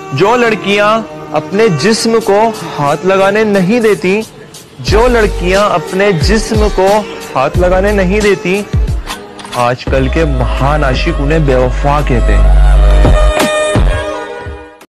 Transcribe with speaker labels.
Speaker 1: जो लड़कियां अपने जिस्म को हाथ लगाने नहीं देती, जो लड़कियां अपने जिस्म को हाथ लगाने नहीं देती, आजकल के महान आशिक उन्हें बेवफा कहते हैं।